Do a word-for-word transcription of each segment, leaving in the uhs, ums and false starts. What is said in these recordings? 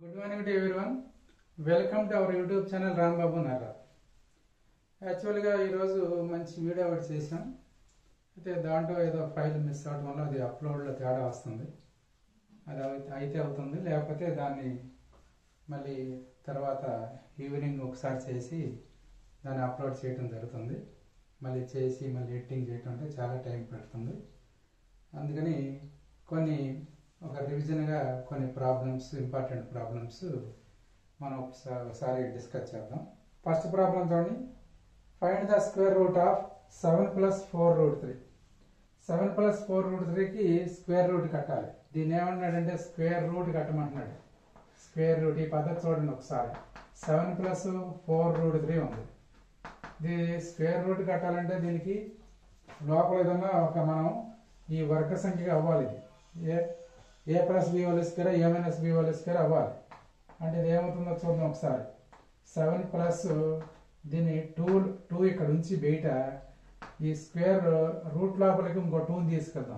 Good morning to everyone. Welcome to our YouTube channel Rambabu Nara. యాక్చువల్గా ఈరోజు మంచి వీడియో ఒకటి చేసాం. అయితే దాంట్లో ఏదో ఫైల్ మిస్ అవడం వల్ల అది అప్లోడ్లో తేడా వస్తుంది. అది అయితే అవుతుంది, లేకపోతే దాన్ని మళ్ళీ తర్వాత ఈవినింగ్ ఒకసారి చేసి దాన్ని అప్లోడ్ చేయడం జరుగుతుంది. మళ్ళీ చేసి మళ్ళీ ఎడిటింగ్ చేయడం అంటే చాలా టైం పడుతుంది. అందుకని కొన్ని ఒక రివిజన్గా కొన్ని ప్రాబ్లమ్స్, ఇంపార్టెంట్ ప్రాబ్లమ్స్ మనం ఒకసారి ఒకసారి డిస్కస్ చేద్దాం. ఫస్ట్ ప్రాబ్లం చూడండి. Find the square root of seven plus four root త్రీ. సెవెన్ ప్లస్ ఫోర్ రూట్ త్రీకి స్క్వేర్ రూట్ కట్టాలి. దీన్ని ఏమన్నాడంటే స్క్వేర్ రూట్ కట్టమంటున్నాడు. స్క్వేర్ రూట్ ఈ పద్ధతి చూడండి ఒకసారి. Seven plus four root three ఉంది. ఇది స్క్వేర్ రూట్ కట్టాలంటే దీనికి లోపల ఏదన్నా ఒక మనం ఈ వర్గ సంఖ్యగా అవ్వాలి. ఇది A A plus B whole square A minus B whole square అవ్వాలి. అంటే ఇది ఏమవుతుందో చూద్దాం ఒకసారి. సెవెన్ ప్లస్ దీన్ని టూ టూ ఇక్కడ ఉంచి బయట ఈ స్క్వేర్ రూట్ లోపలికి ఇంకో టూని తీసుకెళ్దాం.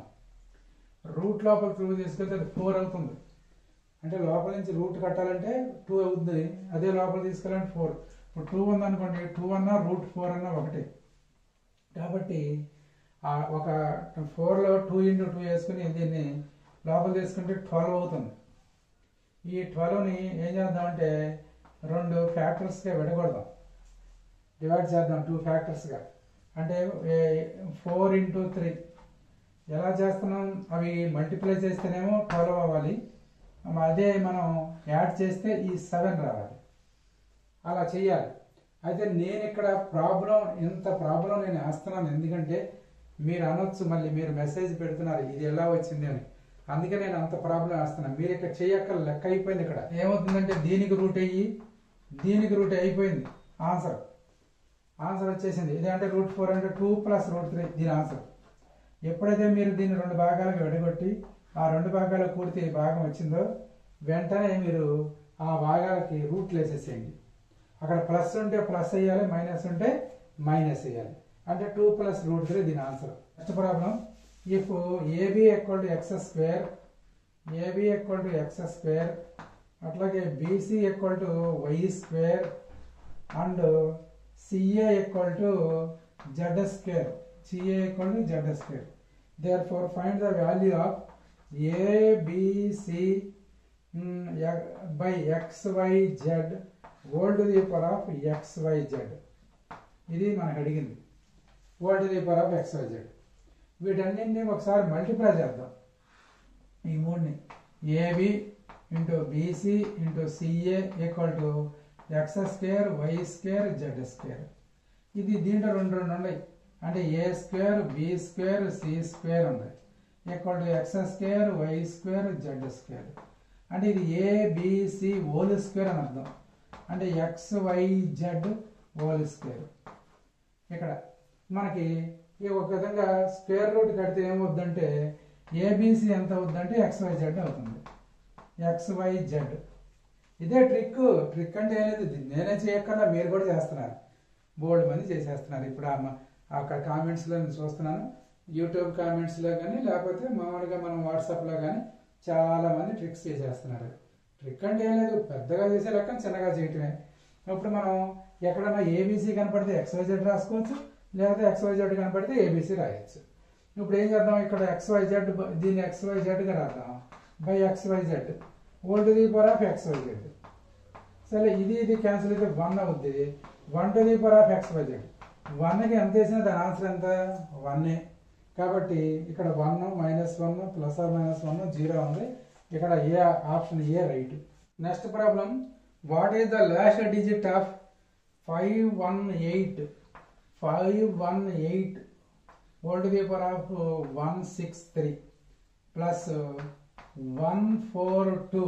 రూట్ లోపల టూ తీసుకెళ్తే అది ఫోర్ అవుతుంది. అంటే లోపల నుంచి రూట్ కట్టాలంటే టూ అవుతుంది, అదే లోపల తీసుకెళ్ళాలంటే ఫోర్. ఇప్పుడు టూ ఉందనుకోండి, టూ అన్నా రూట్ ఫోర్ అన్నా ఒకటి. కాబట్టి ఒక ఫోర్లో టూ ఇంటూ టూ వేసుకుని దీన్ని లోపల తీసుకుంటే ట్వెల్వ్ అవుతుంది. ఈ ట్వెల్వ్ని ఏం చేద్దామంటే రెండు ఫ్యాక్టర్స్గా విడగొడదాం, డివైడ్ చేద్దాం టూ ఫ్యాక్టర్స్గా. అంటే ఫోర్ ఇంటూ త్రీ ఎలా చేస్తున్నాం, అవి మల్టిప్లై చేస్తేనేమో ట్వెల్వ్ అవ్వాలి, అదే మనం యాడ్ చేస్తే ఈ సెవెన్ రావాలి. అలా చెయ్యాలి. అయితే నేను ఇక్కడ ప్రాబ్లం ఇంత ప్రాబ్లం నేను వేస్తున్నాను, ఎందుకంటే మీరు అనొచ్చు మళ్ళీ మీరు మెసేజ్ పెడుతున్నారు ఇది ఎలా వచ్చింది అని. అందుకే నేను అంత ప్రాబ్లం వేస్తున్నాను. మీరు ఇక్కడ చేయక్క లెక్క అయిపోయింది. ఇక్కడ ఏమవుతుందంటే దీనికి రూట్ అయ్యి దీనికి రూట్ అయిపోయింది. ఆన్సర్ ఆన్సర్ వచ్చేసింది. ఇది అంటే రూట్ ఫోర్ అంటే టూ ప్లస్ రూట్ త్రీ దీని ఆన్సర్. ఎప్పుడైతే మీరు దీన్ని రెండు భాగాలకు విడగొట్టి ఆ రెండు భాగాలకు పూర్తి భాగం వచ్చిందో వెంటనే మీరు ఆ భాగాలకి రూట్లు వేసేసేయండి. అక్కడ ప్లస్ ఉంటే ప్లస్ వేయాలి, మైనస్ ఉంటే మైనస్ వేయాలి. అంటే టూ ప్లస్ రూట్ త్రీ దీని answer. Next problem. If AB equal to X square AB equal to X square అట్లాగే BC equal to Y square and CA equal to Z square CA equal to Z square. Therefore find the value of ABC by X Y Z whole to the power of X Y Z. ఇది మనకు అడిగింది. Whole to the power of X Y Z. వీటన్నింటినీ ఒకసారి multiply చేద్దాం. ఈ మూడుని AB into BC into CA equal to X square Y square Z square. ఇది దీంట్లో రెండు రెండు ఉన్నాయి. అంటే A square B square C square ఉంది equal to X square Y square Z square. అంటే ఇది ఏబిసి హోల్ స్క్వేర్ అని అర్థం. అంటే X Y Z whole square. ఇక్కడ మనకి ఈ ఒక విధంగా స్క్వేర్ రూట్ కడితే ఏమవుద్దంటే ఏబిసి ఎంత అవుద్దంటే ఎక్స్ వై జెడ్ అవుతుంది. X Y Z. ఇదే ట్రిక్. ట్రిక్ అంటే ఏం లేదు, నేనే చేయక్కర్లా, మీరు కూడా చేస్తున్నారు. బోల్డ్ మంది చేసేస్తున్నారు. ఇప్పుడు అక్కడ కామెంట్స్లో నేను చూస్తున్నాను, యూట్యూబ్ కామెంట్స్లో కానీ లేకపోతే మామూలుగా మనం వాట్సాప్లో కానీ చాలా మంది ట్రిక్స్ చేసేస్తున్నారు. ట్రిక్ అంటే ఏం లేదు, పెద్దగా చేసే లెక్క చిన్నగా చేయటమే. ఇప్పుడు మనం ఎక్కడన్నా ఏబీసీ కనపడితే ఎక్స్ వై జెడ్ రాసుకోవచ్చు, లేకపోతే ఎక్స్ వై జెడ్ కనపడితే ఏబీసీ రాయొచ్చు. ఇప్పుడు ఏం చేద్దాం, ఇక్కడ ఎక్స్ వై జెడ్ దీన్ని ఎక్స్ వై జెడ్గా రాద్దాం. By X Y Z whole to the power of X Y Z. సరే ఇది ఇది క్యాన్సిల్ అయితే వన్ అవుద్ది. One to the power of X Y Z. వన్కి ఎంత వేసినా దాని ఆన్సర్ ఎంత వన్నే. కాబట్టి ఇక్కడ one minus one plus or minus one zero ఉంది. ఇక్కడ A option A right. Next problem. What is the last digit of five one eight five one eight whole to the power of one six three plus one four two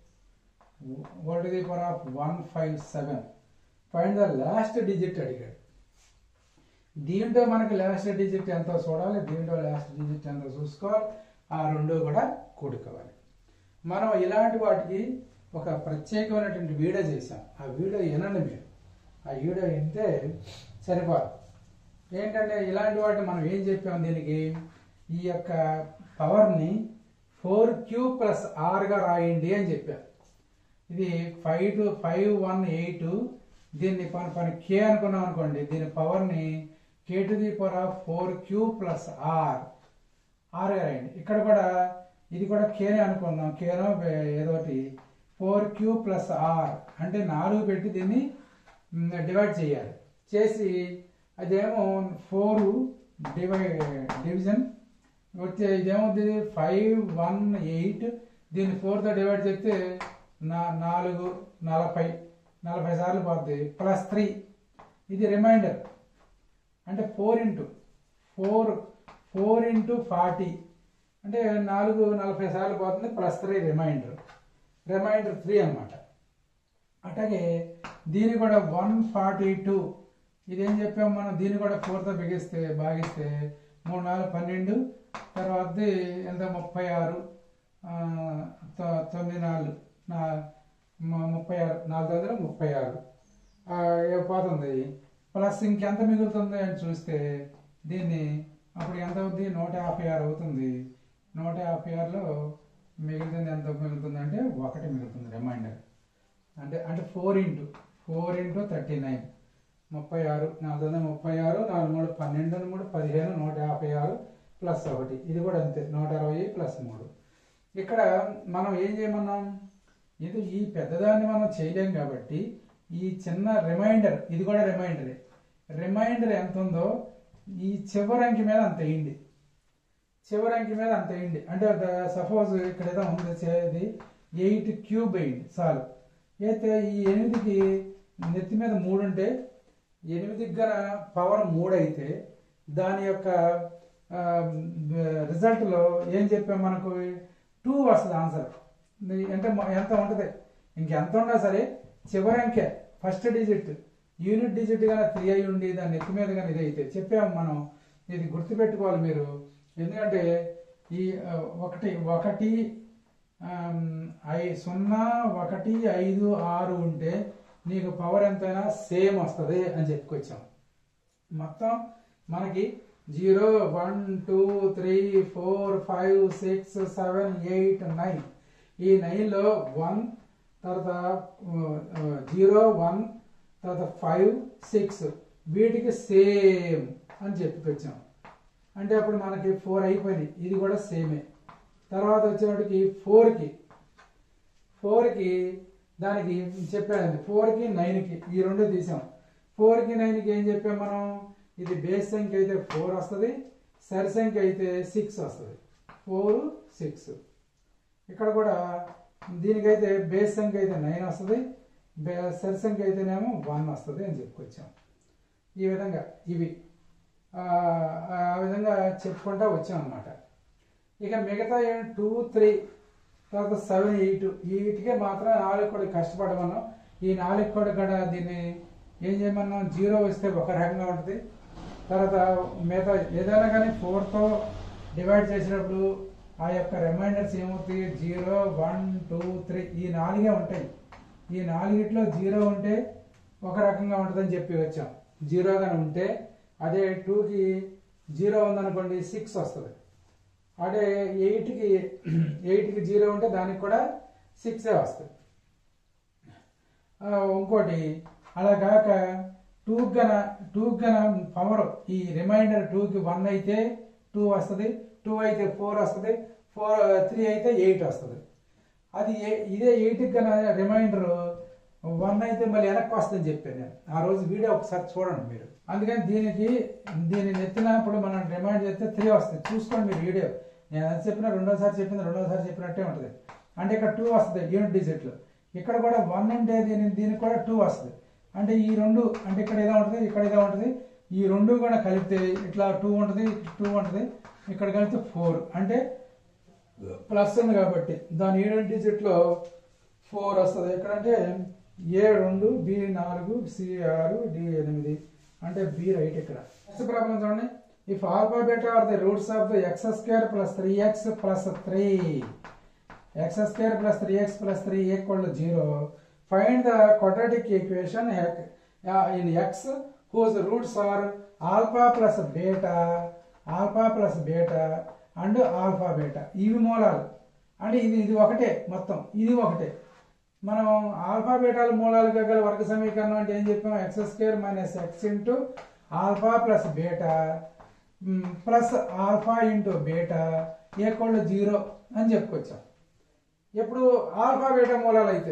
whole to the power of one five seven. Find the last digit అడిగాడు. దీంట్లో మనకి last digit ఎంతో చూడాలి, దీంట్లో last digit ఎంతో చూసుకోవాలి. ఆ రెండు కూడా కూడుకోవాలి. మనం ఇలాంటి వాటికి ఒక ప్రత్యేకమైనటువంటి వీడియో చేసాం. ఆ వీడియో వినండి మీరు. ఆ వీడియో వింటే సరిపోదు. ఏంటంటే ఇలాంటి వాటిని మనం ఏం చెప్పాం, దీనికి ఈ యొక్క పవర్ని ఫోర్ క్యూ ప్లస్ ఆర్గా రాయండి అని చెప్పాం. ఇది five to five one eight దీన్ని పని పని కే అనుకున్నాం అనుకోండి, దీని పవర్ని K to the power of four Q plus R R రాయండి. ఇక్కడ కూడా ఇది కూడా కేనే అనుకుందాం, కేనో ఏదోటి ఫోర్ క్యూ ప్లస్ ఆర్ అంటే నాలుగు పెట్టి దీన్ని డివైడ్ చేయాలి. చేసి అదేమో ఫోర్ డివైడ్ డివిజన్ వచ్చే ఇదేమవుతుంది ఫైవ్ వన్ ఎయిట్ దీన్ని ఫోర్తో డివైడ్ చేస్తే నా నాలుగు నలభై నలభై సార్లు పోతుంది ప్లస్ త్రీ ఇది రిమైండర్ అంటే four into four four into forty అంటే నాలుగు నలభై సార్లు పోతుంది plus three remainder remainder three అనమాట. అట్లాగే దీన్ని కూడా వన్ ఫార్టీ టూ ఇదేం చెప్పాము మనం, దీన్ని కూడా ఫోర్తో బిగిస్తే భాగిస్తే మూడు నాలుగు పన్నెండు తర్వాత ఎంత ముప్పై ఆరు తొమ్మిది నాలుగు నా ముప్పై ఆరు నాలుగు వందల ముప్పై ఆరు పోతుంది. ప్లస్ ఇంకెంత మిగులుతుంది అని చూస్తే దీన్ని అప్పుడు ఎంత అవుతుంది నూట యాభై ఆరు అవుతుంది. నూట యాభై ఆరులో మిగులుతుంది ఎంత మిగులుతుంది అంటే ఒకటి మిగులుతుంది రిమైండర్ అంటే అంటే four into four into thirty nine ముప్పై ఆరు నాలుగు వందల ముప్పై ఆరు నాలుగు మూడు పన్నెండు మూడు పదిహేను నూట యాభై ఆరు ప్లస్ ఒకటి ఇది కూడా అంతే నూట అరవై ప్లస్ మూడు. ఇక్కడ మనం ఏం చేయమన్నాం, ఇది ఈ పెద్దదాన్ని మనం చేయలేం కాబట్టి ఈ చిన్న రిమైండర్ ఇది కూడా రిమైండరే. రిమైండర్ ఎంత ఉందో ఈ చివరి అంకి మీద అంత వేయండి, చివరి అంకి మీద అంత వేయండి. అంటే సపోజ్ ఇక్కడ ఏదో ఉంది ఇది ఎయిట్ క్యూబ్ వేయండి చాలు. అయితే ఈ ఎనిమిదికి నెత్తి మీద మూడు ఉంటే ఎనిమిదికి గన పవర్ మూడు అయితే దాని యొక్క రిజల్ట్లో ఏం చెప్పాం మనకు టూ వస్తుంది ఆన్సర్. అంటే ఎంత ఉంటుంది ఇంకెంత ఉన్నా సరే చివరి అంకె ఫస్ట్ డిజిట్ యూనిట్ డిజిట్ కానీ త్రీ అయి ఉండి దాన్ని ఎత్తి మీద కానీ ఇది అయితే చెప్పాము మనం. ఇది గుర్తుపెట్టుకోవాలి మీరు, ఎందుకంటే ఈ ఒకటి ఒకటి ఐ సున్నా ఒకటి ఐదు ఆరు ఉంటే నీకు పవర్ ఎంతైనా సేమ్ వస్తుంది అని చెప్పుకొచ్చాం. మొత్తం మనకి zero one two three four five six seven eight nine ఈ నైన్లో వన్ తర్వాత జీరో వన్ తర్వాత ఫైవ్ సిక్స్ వీటికి సేమ్ అని చెప్పుకొచ్చాం. అంటే అప్పుడు మనకి ఫోర్ అయిపోయింది, ఇది కూడా సేమే. తర్వాత వచ్చేవాటికి ఫోర్కి ఫోర్కి దానికి చెప్పాను ఫోర్కి నైన్కి ఈ రెండు తీసాం. ఫోర్కి నైన్కి ఏం చెప్పాం మనం, ఇది బేస్ సంఖ్య అయితే ఫోర్ వస్తుంది, సరి సంఖ్య అయితే సిక్స్ వస్తుంది. ఫోర్ సిక్స్ ఇక్కడ కూడా దీనికైతే బేస్ సంఖ్య అయితే నైన్ వస్తుంది, సరి సంఖ్య అయితేనేమో వన్ వస్తుంది అని చెప్పుకొచ్చాం. ఈ విధంగా ఇవి ఆ విధంగా చెప్పుకుంటా వచ్చాం అన్నమాట. ఇక మిగతా టూ త్రీ తర్వాత సెవెన్ ఎయిట్ వీటికే మాత్రం నాలుగు కూడా కష్టపడమన్నాం. ఈ నాలుగు కూడా కూడా దీన్ని ఏం చేయమన్నాం, జీరో వస్తే ఒక రకంగా ఉంటుంది. తర్వాత మిగతా ఏదైనా కానీ ఫోర్తో డివైడ్ చేసినప్పుడు ఆ యొక్క రిమైండర్స్ ఏమవుతాయి, జీరో వన్ టూ త్రీ ఈ నాలుగే ఉంటాయి. ఈ నాలుగిట్లో జీరో ఉంటే ఒక రకంగా ఉంటుందని చెప్పి వచ్చాం. జీరో కానీ ఉంటే అదే టూకి జీరో ఉందనుకోండి సిక్స్ వస్తుంది. అదే ఎయిట్కి ఎయిట్కి జీరో ఉంటే దానికి కూడా సిక్సే వస్తుంది. ఇంకోటి అలా కాక టూ గన టూ గన పవర్ ఈ రిమైండర్ టూకి వన్ అయితే టూ వస్తుంది, టూ అయితే ఫోర్ వస్తుంది, ఫోర్ త్రీ అయితే ఎయిట్ వస్తుంది. అది ఇదే ఎయిట్కి గన రిమైండర్ వన్ అయితే మళ్ళీ వెనక్కి వస్తుందని చెప్పాను నేను ఆ రోజు. వీడియో ఒకసారి చూడండి మీరు. అందుకని దీనికి దీన్ని ఎత్తినప్పుడు మనం రిమైండ్ చేస్తే త్రీ వస్తుంది. చూసుకోండి మీరు వీడియో. నేను అది చెప్పిన రెండోసారి చెప్పింది రెండోసారి చెప్పినట్టే ఉంటుంది. అంటే ఇక్కడ టూ వస్తుంది యూనిట్ డిజిట్లు. ఇక్కడ కూడా వన్ ఉంటే దీని దీనికి కూడా టూ వస్తుంది. అంటే ఈ రెండు అంటే ఇక్కడ ఏదో ఉంటుంది ఇక్కడ ఏదో ఉంటుంది, ఈ రెండు కూడా కలిపితే ఇట్లా టూ ఉంటుంది టూ ఉంటుంది, ఇక్కడ కలిపితే ఫోర్ అంటే ప్లస్ ఉంది కాబట్టి దాని యూనిట్ డిజిట్లో ఫోర్ వస్తుంది. ఎక్కడంటే ఏ రెండు బి నాలుగు సి ఆరు డి ఎనిమిది అంటే బి రైట్. ఇక్కడ నెక్స్ట్ ప్రాబ్లం చూడండి. If alpha beta are the roots of the X square plus three X plus three X square plus three X plus three equal to zero, find the quadratic equation in x whose roots are alpha plus beta alpha plus beta and alpha beta. ఇవి మూలాలు అంటే ఇది ఇది ఒకటే మొత్తం ఇది ఒకటే మనం ఆల్ఫా బీటాల మూలాలుగా గల వర్గ సమీకరణం అంటే ఏం చెప్పాం? X square minus X into alpha plus beta plus alpha into beta equal to zero అని చెప్పుకొచ్చాం. ఎప్పుడు ఆల్ఫా బీటా మూలాలు అయితే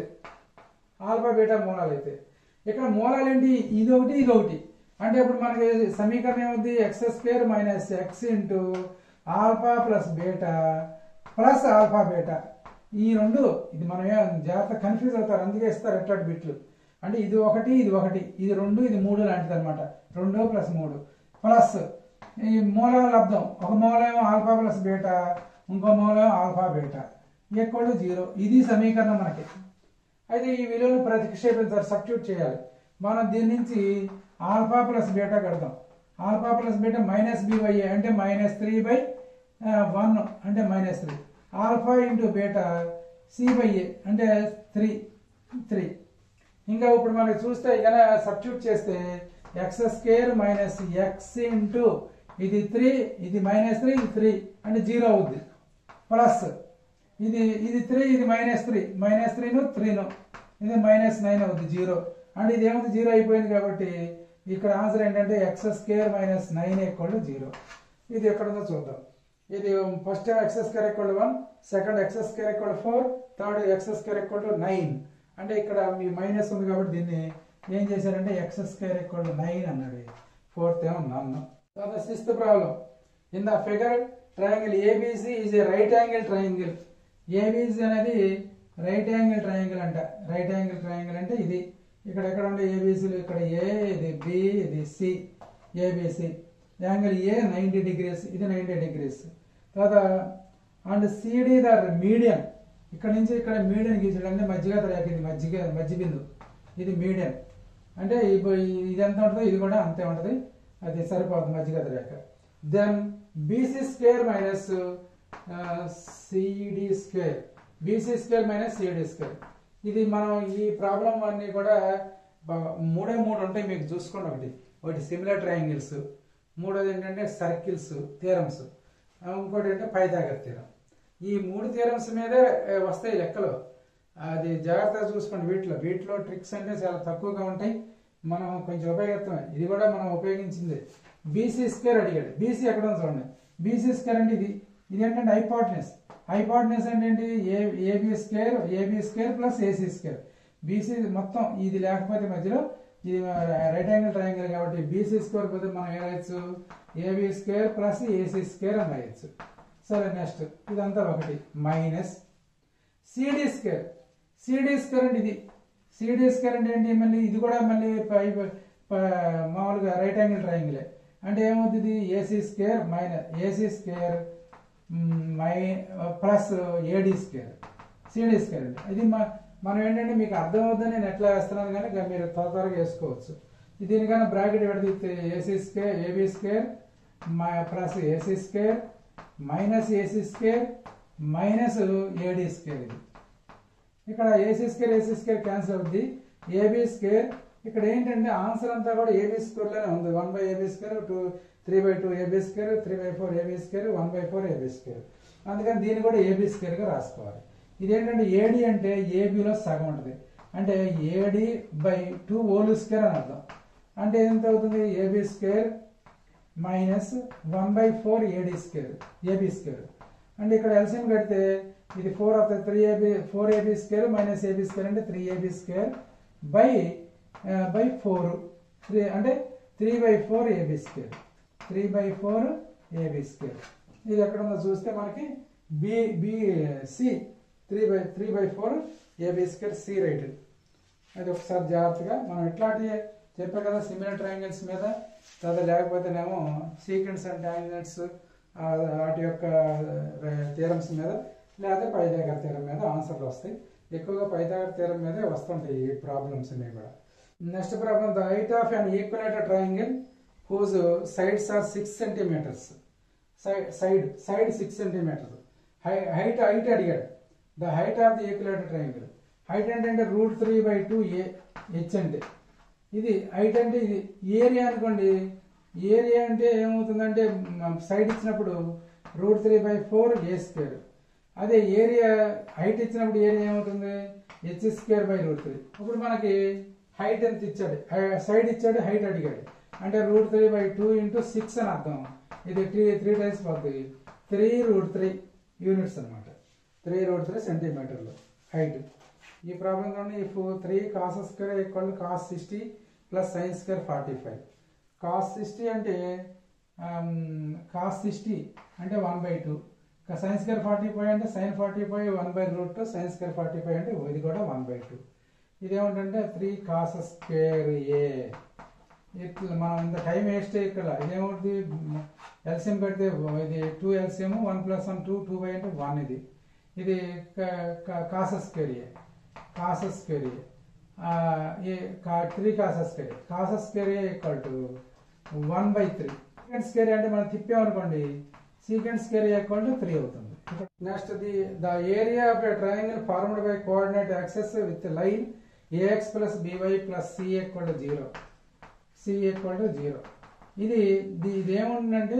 ఆల్ఫా బీటా మూలాలు అయితే ఇక్కడ మూలాలు ఏంటి? ఇది ఒకటి ఇది ఒకటి. అంటే ఇప్పుడు మనకి సమీకరణం ఏముంది? X square minus X into alpha plus beta plus alpha beta. ఈ రెండు ఇది మనం జాగ్రత్త కన్ఫ్యూజ్ అవుతారు, అందుకే ఇస్తారు ఎట్లాంటి బిట్లు. అంటే ఇది ఒకటి ఇది ఒకటి, ఇది రెండు ఇది మూడు లాంటిది అనమాట. రెండు ప్లస్ మూడు ప్లస్ ఈ మూలాల లబ్ధం, ఒక మూలం ఆల్ఫా ప్లస్ బీటా, ఇంకో మూలం alpha beta equal to zero. ఇది సమీకరణం మనకి. అయితే ఈ విలువను ప్రతిక్షేపించాలి, సబ్స్టిట్యూట్ చేయాలి. మనం దీని నుంచి ఆల్ఫా ప్లస్ బీటా కడతాం. Alpha plus beta minus B by A అంటే మైనస్ త్రీ బై వన్ అంటే minus three. Alpha into beta C by A అంటే త్రీ త్రీ. ఇంకా ఇప్పుడు మనకి చూస్తే ఇక సబ్స్టిట్యూట్ చేస్తే X square minus X into ఇది త్రీ, ఇది మైనస్ త్రీ, ఇది త్రీ అంటే జీరో అవుద్ది. ప్లస్ ఇది ఇది త్రీ, ఇది మైనస్ త్రీ, మైనస్ త్రీను త్రీను ఇది మైనస్ నైన్ అవుద్ది, జీరో. అంటే ఇది ఏముంది? జీరో అయిపోయింది. కాబట్టి ఇక్కడ ఆన్సర్ ఏంటంటే X square minus nine equal to zero. ఇది ఎక్కడుందో చూద్దాం. ఇది first X square equal to one, second X square equal to four, third X square equal to nine. అంటే ఇక్కడ మీ మైనస్ ఉంది కాబట్టి దీన్ని ఏం చేశారంటే X square equal to nine అన్నాడు. ఫోర్త్ ఏమో నన్ను. తర్వాత sixth problem. In the figure triangle ABC is a right angle triangle. ABC అనేది రైట్ యాంగిల్ ట్రయాంగిల్ అంట. రైట్ యాంగిల్ ట్రయాంగిల్ అంటే ఇది ఇక్కడ ఎక్కడ ఉండే ఏబిసిలు, ఇక్కడ ఏ, ఇది బి, ఇది C. ABC angle A ninety degrees, ఇది నైంటీ డిగ్రీస్. తర్వాత అండ్ సిడి ద మీడియం, ఇక్కడ నుంచి ఇక్కడ మీడియం గీసాడు అంటే మధ్యగా రేఖ, ఇది మధ్యగా మధ్య బిందు, ఇది మీడియం. అంటే ఇప్పుడు ఇది ఎంత ఉంటుందో ఇది కూడా అంతే ఉంటుంది, అది సరిపోతుంది మధ్యగా రేఖ. Then BC square minus CD square, BC square minus CD square. ఇది మనం ఈ ప్రాబ్లం అన్ని కూడా మూడే మూడు ఉంటాయి మీకు చూసుకోండి. ఒకటి ఒకటి సిమిలర్ ట్రయాంగిల్స్, మూడోది ఏంటంటే సర్కిల్స్ థియరమ్స్, ఇంకోటి అంటే పైథాగరస్ థియరం. ఈ మూడు థియరమ్స్ మీదే వస్తాయి లెక్కలు. అది జాగ్రత్తగా చూసుకోండి. వీటిలో వీటిలో ట్రిక్స్ అంటే చాలా తక్కువగా ఉంటాయి, మనం కొంచెం ఉపయోగిస్తాం. ఇది కూడా మనం ఉపయోగించింది. బీసీ స్క్వేర్ అడిగాడు. బీసీ ఎక్కడ ఉంది చూడండి. బీసీ స్క్వేర్ అంటే ఇది ఇది ఏంటంటే హైపోటెనస్. హైపోటెనస్ అంటే ఏంటి? A AB square AB square plus AC square. BC మొత్తం ఇది లేకపోతే మధ్యలో ఇది రైట్ యాంగిల్ ట్రయాంగిల్ కాబట్టి బీసీ స్క్వేర్ పోతే మనం ఏం రాయొచ్చు? AB square plus AC square అని రాయొచ్చు. సరే నెక్స్ట్ ఇదంతా ఒకటి minus CD square. CD square అంటే ఇది. సిడి స్క్వేర్ అంటే ఏంటి? మళ్ళీ ఇది కూడా మళ్ళీ మామూలుగా రైట్ యాంగిల్ ట్రయాంగిలే. అంటే ఏమవుతుంది? AC square minus AC square my plus AD square CD square అండి. ఇది మా మనం ఏంటంటే మీకు అర్థమవుతుందని నేను ఎట్లా వేస్తున్నాను కానీ మీరు త్వర త్వరగా వేసుకోవచ్చు. దీనికన్నా బ్రాకెట్ పెడితే AC square AB square plus AC square minus AC square minus AD square. ఇది ఇక్కడ AC square AC square cancel అవుద్ది. ఏబీ స్క్వేర్ ఇక్కడ ఏంటంటే ఆన్సర్ అంతా కూడా ఏబీ స్క్వేర్లోనే ఉంది. One by AB square two three by two AB square three by four AB square one by four AB square. అందుకని దీన్ని కూడా ఏబీ స్క్వేర్గా రాసుకోవాలి. ఇదేంటంటే ఏడి అంటే ఏబీలో సగం ఉంటుంది. అంటే AD by two whole square అని అర్థం. అంటే ఎంత అవుతుంది? AB square minus one by four AD square AB square. అంటే ఇక్కడ ఎల్సిఎం కడితే ఇది ఫోర్ అవుతుంది. Three AB four AB square minus AB square అంటే three AB square by by four three అంటే three by four AB square three by four AB square. ఇది ఎక్కడ ఉందో చూస్తే మనకి B B C three by three by four AB square C right. అది ఒకసారి జాగ్రత్తగా మనం ఇట్లాంటి చెప్పే కదా సిమిలర్ ట్రయాంగిల్స్ మీద, తర్వాత లేకపోతేనేమో సీక్వెన్స్ అండ్ ట్రయాంగిల్స్ వాటి యొక్క థియరమ్స్ మీద, లేకపోతే పైథాగరస్ థియరం మీద ఆన్సర్లు వస్తాయి. ఎక్కువగా పైథాగరస్ థియరం మీదే వస్తుంటాయి ఈ ప్రాబ్లమ్స్ అన్ని కూడా. Next problem, the height of an equilateral triangle whose sides are six centimetres. Side side side six centimetres. High height height అడిగాడు. The height of the equilateral triangle. Height అంటే root three by two A H అంటే ఇది height. అంటే ఇది area అనుకోండి. Area అంటే ఏమవుతుందంటే side ఇచ్చినప్పుడు root three by four A square. అదే ఏరియా హైట్ ఇచ్చినప్పుడు ఏరియా ఏమవుతుంది? H square by root three. ఇప్పుడు మనకి హైట్ ఎంత ఇచ్చాడు, సైడ్ ఇచ్చాడు, హైట్ అడిగాడు అంటే root three by two into six అని అర్థం. ఇది త్రీ త్రీ టైమ్స్ పోతుంది, త్రీ రూట్ త్రీ యూనిట్స్ అనమాట. త్రీ రూట్ త్రీ సెంటీమీటర్లు హైట్. ఈ ప్రాబ్లంలోనే if three cos square equal to cos sixty plus sine square forty five. Cos sixty అంటే cos sixty అంటే one by two, sine square forty five అంటే sine forty five one by root two, sine square forty five అంటే ఇది కూడా one by two. ఇదేమిటంటే three cos square A. ఇట్లా మనం ఇంత టైం వేస్ట్ ఇక్కడ. ఇదేమిటి ఎల్సిఎం పెడితే ఇది two LCM, one plus one two, two by అంటే వన్. ఇది ఇది cos square A, cos square A three cos square. Cos square A equal to one by three. Secant square అంటే మనం తిప్పామనుకోండి, secant square equal to three అవుతుంది. Next the the area of a triangle formed by coordinate axes with line AX plus BY plus C equal to zero. C equal to zero. ఇది ఇది ఏముందంటే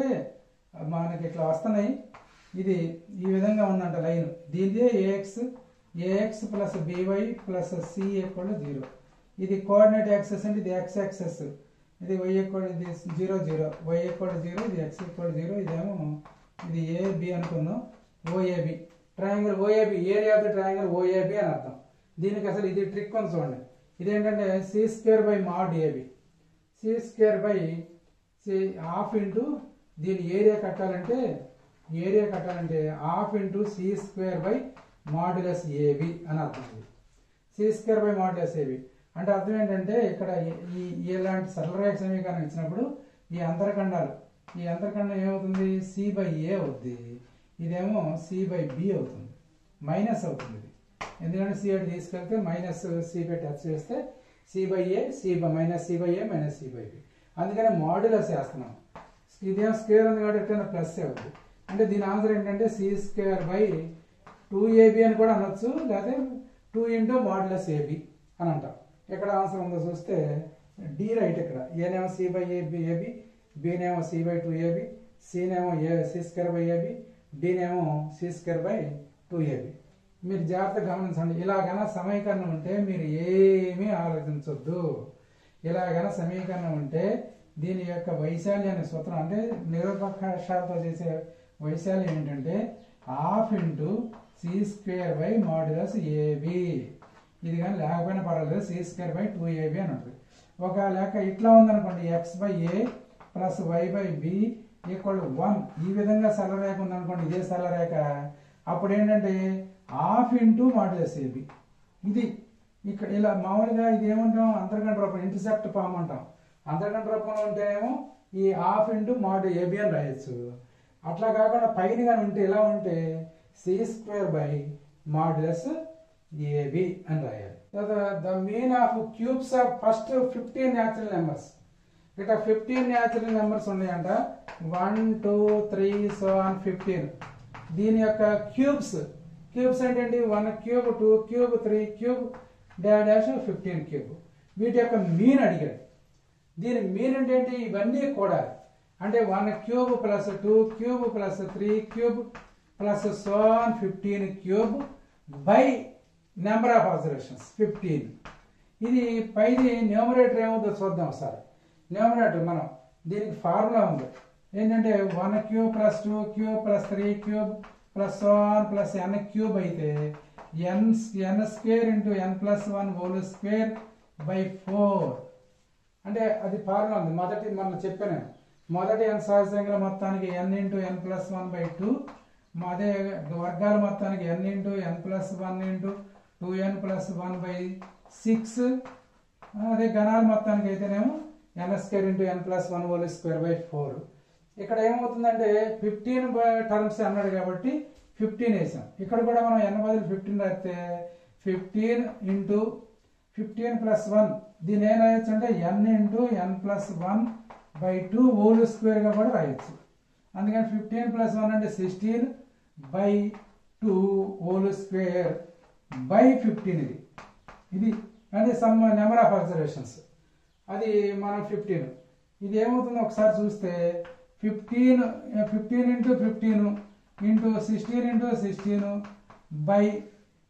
మనకి ఇట్లా వస్తున్నాయి. ఇది ఈ విధంగా ఉందంట లైన్. దీనిదే AX AX plus BY plus C equal to zero. ఇది కోఆర్డినేట్ యాక్సెస్ అంటే ఇది ఎక్స్ యాక్సెస్, ఇది వై ఈక్వల్ ఇది zero zero, Y equal to zero, ఇది ఎక్స్ ఈక్వల్ టు జీరో. ఇదేమో ఇది ఏబి అనుకుందాం, OAB triangle. OAB area of the triangle OAB అని అర్థం. దీనికి అసలు ఇది ట్రిక్ ఉంది చూడండి. ఇదేంటంటే C square by mod AB. C square by C half into దీని ఏరియా కట్టాలంటే ఏరియా కట్టాలంటే half into C square by modulus AB అని అర్థం. C square by modulus AB అంటే అర్థం ఏంటంటే ఇక్కడ ఈ ఇలాంటి సరళరేఖ సమీకరణం ఇచ్చినప్పుడు ఈ అంతరఖండాలు, ఈ అంతరఖండం ఏమవుతుంది, సి బై ఏ అవుతుంది. ఇదేమో సి బై బి అవుతుంది, మైనస్ అవుతుంది. ఎందుకంటే సి అటు తీసుకెళ్తే మైనస్ సి బై టచ్ చేస్తే C by A, C by minus C by A minus C by B. అందుకనే మాడ్యులస్ వేస్తున్నాం. ఇదేమో స్క్వేర్ ఉంది కాబట్టి ప్లస్ అవుతుంది. అంటే దీని ఆన్సర్ ఏంటంటే C square by two AB అని కూడా అనొచ్చు, లేకపోతే టూ ఇంటూ మాడ్యులస్ ఏబి అని అంటాం. ఎక్కడ ఆన్సర్ ఉందో చూస్తే డి రైట్. ఇక్కడ ఏనేమో సి బై ఏబి ఏబి, బినేమో సి బై టూ ఏబి, సినేమో A C square by AB, డినేమో C square by two AB. మీరు జాగ్రత్తగా గమనించండి. ఇలాగైనా సమీకరణం ఉంటే మీరు ఏమీ ఆలోచించొద్దు. ఇలాగైనా సమీకరణం ఉంటే దీని యొక్క వైశాల్యాన్ని సూత్రం అంటే నిరపక్షాలతో చేసే వైశాల్యం ఏంటంటే half into C square by modulus AB. ఇది కానీ లేకపోయినా పర్వాలేదు, C square by two AB అని ఉంటుంది. ఒక లెక్క ఇట్లా ఉందనుకోండి, X by A plus Y by B equal to one. ఈ విధంగా సరళరేఖ ఉందనుకోండి, ఇదే సరళరేఖ. అప్పుడు ఏంటంటే హాఫ్ ఇంటూ మాడ్యులస్ ఏబి. ఇది ఇక్కడ ఇలా మామూలుగా ఇది ఏమంటాం, అంతర్గంట రూపం, ఇంటర్సెప్ట్ ఫామ్ అంటాం. అంతర్గంట రూపంలో ఉంటేనేమో ఈ హాఫ్ ఇంటూ మాడ్ ఏబి అని రాయొచ్చు. అట్లా కాకుండా పైన కానీ ఉంటే ఇలా ఉంటే C square by modulus AB అని రాయాలి. The mean of cubes of first fifteen natural numbers. ఇట్లా ఫిఫ్టీన్ న్యాచురల్ నెంబర్స్ ఉన్నాయంట. One two three so on fifteen. దీని యొక్క క్యూబ్స్ క్యూబ్స్ ఏంటండి, one cube, two cube, three cube, dash fifteen cube. వీటి యొక్క mean అడిగాడు. దీని మీన్ ఏంటంటే ఇవన్నీ కూడా అంటే one cube plus two cube plus three cube plus so on fifteen cube by number of observations fifteen. ఇది పైది న్యూమరేటర్ ఏమవుతుందో చూద్దాం సార్. న్యూమరేటర్ మనం దీనికి ఫార్ములా ఉంది ఏంటంటే one cube plus two cube plus three cube plus so on plus N cube అయితే N N square into N plus one whole square by four. అంటే అది ఫార్ములా ఉంది. మొదటి మనం చెప్పాను, మొదటి ఎన్ సహజంగా మొత్తానికి N into N plus one by two, అదే వర్గాల మొత్తానికి N into N plus one into two N plus one by six. అదే గణాల మొత్తానికి అయితేనేమో N square into N plus one whole square by four. ఇక్కడ ఏమవుతుందంటే ఫిఫ్టీన్ టర్మ్స్ అన్నాడు కాబట్టి ఫిఫ్టీన్ వేసాం. ఇక్కడ కూడా మనం ఎన్ బదులు ఫిఫ్టీన్ రాస్తే fifteen into fifteen plus one, దీని ఏం రాయొచ్చు అంటే N into N plus one by two whole స్క్వేర్గా కూడా రాయొచ్చు. అందుకని ఫిఫ్టీన్ ప్లస్ వన్ అంటే sixteen by two whole square by fifteen. ఇది ఇది అంటే సమ్ నెంబర్ ఆఫ్ అబ్జర్వేషన్స్. అది మనం ఫిఫ్టీన్. ఇది ఏమవుతుందో ఒకసారి చూస్తే fifteen fifteen into fifteen into sixteen into sixteen by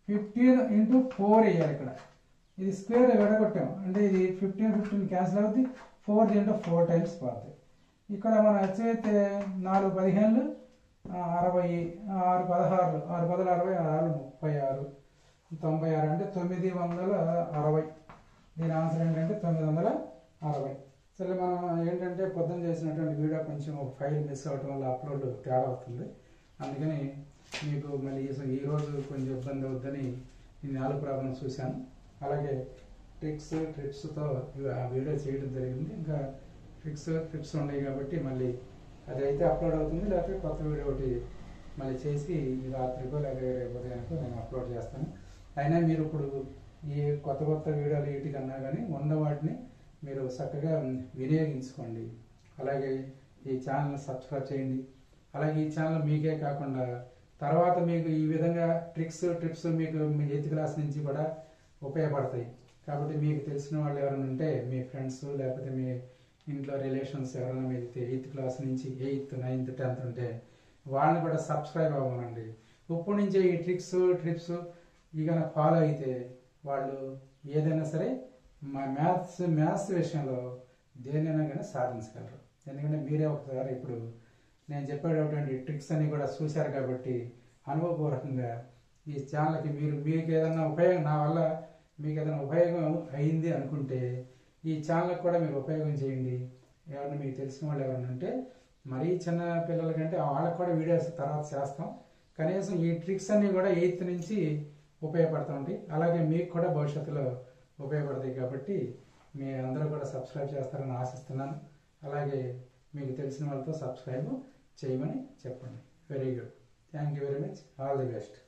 fifteen into four వేయాలి. ఇక్కడ ఇది స్క్వేర్ విడగొట్టాం అంటే ఇది ఫిఫ్టీన్ ఫిఫ్టీన్ క్యాన్సిల్ అవుతుంది. ఫోర్ దీంట్లో ఫోర్ టైమ్స్ పడుతుంది. ఇక్కడ మనం వచ్చైతే నాలుగు పదిహేనులు అరవై, ఆరు పదహారు, ఆరు పదలు అరవై, ఆరు ముప్పై ఆరు, తొంభై ఆరు అంటే తొమ్మిది వందల అరవై. దీని ఆన్సర్ ఏంటంటే తొమ్మిది వందల అరవై. సరే మనం ఏంటంటే పొద్దున్న చేసినటువంటి వీడియో కొంచెం ఒక ఫైల్ మిస్ అవటం వల్ల అప్లోడ్ తేడా అవుతుంది. అందుకని మీకు మళ్ళీ ఈరోజు కొంచెం ఇబ్బంది అవుద్దని ఈ నాలుగు ప్రాబ్లమ్స్ చూశాను. అలాగే ట్రిక్స్ ట్రిప్స్తో ఆ వీడియో చేయడం జరిగింది. ఇంకా ట్రిక్స్ ట్రిప్స్ ఉన్నాయి కాబట్టి మళ్ళీ అది అయితే అప్లోడ్ అవుతుంది. లేకపోతే కొత్త వీడియో ఒకటి మళ్ళీ చేసి రాత్రికో లేకపోతే రేపు ఉదయానికో నేను అప్లోడ్ చేస్తాను. అయినా మీరు ఇప్పుడు ఈ కొత్త కొత్త వీడియోలు వీటికన్నా కానీ ఉన్న వాటిని మీరు చక్కగా వినియోగించుకోండి. అలాగే ఈ ఛానల్ని సబ్స్క్రైబ్ చేయండి. అలాగే ఈ ఛానల్ మీకే కాకుండా తర్వాత మీకు ఈ విధంగా ట్రిక్స్ ట్రిప్స్ మీకు మీ ఎయిత్ క్లాస్ నుంచి కూడా ఉపయోగపడతాయి. కాబట్టి మీకు తెలిసిన వాళ్ళు ఎవరైనా ఉంటే మీ ఫ్రెండ్స్ లేకపోతే మీ ఇంట్లో రిలేషన్స్ ఎవరైనా మీరు ఎయిత్ క్లాస్ నుంచి ఎయిత్ నైన్త్ టెన్త్ ఉంటే వాళ్ళని కూడా సబ్స్క్రైబ్ అవ్వనండి. ఇప్పటి నుంచే ఈ ట్రిక్స్ ట్రిప్స్ ఇక ఫాలో అయితే వాళ్ళు ఏదైనా సరే మా మ్యాథ్స్ మ్యాథ్స్ విషయంలో దేనైనా కానీ సాధించగలరు. ఎందుకంటే మీరే ఒకసారి ఇప్పుడు నేను చెప్పేటటువంటి ట్రిక్స్ అన్ని కూడా చూశారు కాబట్టి అనుభవపూర్వకంగా ఈ ఛానల్కి మీరు మీకు ఏదైనా ఉపయోగం నా వల్ల మీకు ఏదైనా ఉపయోగం అయింది అనుకుంటే ఈ ఛానల్కి కూడా మీరు ఉపయోగం చేయండి. ఎవరైనా మీకు తెలిసిన వాళ్ళు ఎవరైనా ఉంటే మరీ చిన్న పిల్లల కంటే వాళ్ళకి కూడా వీడియోస్ తర్వాత చేస్తాం. కనీసం ఈ ట్రిక్స్ అన్నీ కూడా ఎయిత్ నుంచి ఉపయోగపడుతూ ఉంటాయి. అలాగే మీకు కూడా భవిష్యత్తులో ఉపయోగపడతాయి. కాబట్టి మీ అందరూ కూడా సబ్స్క్రైబ్ చేస్తారని ఆశిస్తున్నాను. అలాగే మీకు తెలిసిన వాళ్ళతో సబ్స్క్రైబ్ చేయమని చెప్పండి. Very good. Thank you very much. All the best.